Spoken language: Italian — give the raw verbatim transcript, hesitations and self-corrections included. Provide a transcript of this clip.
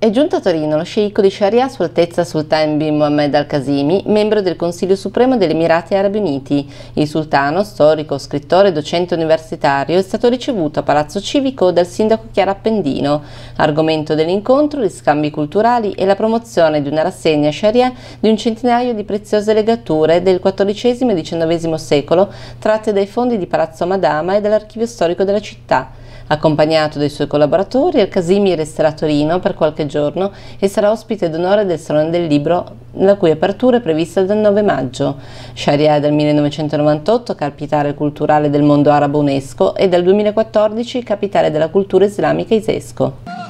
È giunto a Torino lo sceicco di Sharjah Sua Altezza Sultan bin Mohammed al-Qasimi, membro del Consiglio Supremo degli Emirati Arabi Uniti. Il sultano, storico, scrittore e docente universitario, è stato ricevuto a Palazzo Civico dal sindaco Chiara Appendino. Argomento dell'incontro, gli scambi culturali e la promozione di una rassegna Sharjah di un centinaio di preziose legature del quattordicesimo e diciannovesimo secolo, tratte dai fondi di Palazzo Madama e dall'archivio storico della città. Accompagnato dai suoi collaboratori, al-Qasimi resterà a Torino per qualche giorno e sarà ospite d'onore del Salone del Libro, la cui apertura è prevista dal nove maggio. Sharjah è dal millenovecentonovantotto capitale culturale del mondo arabo UNESCO e dal duemilaquattordici capitale della cultura islamica ISESCO.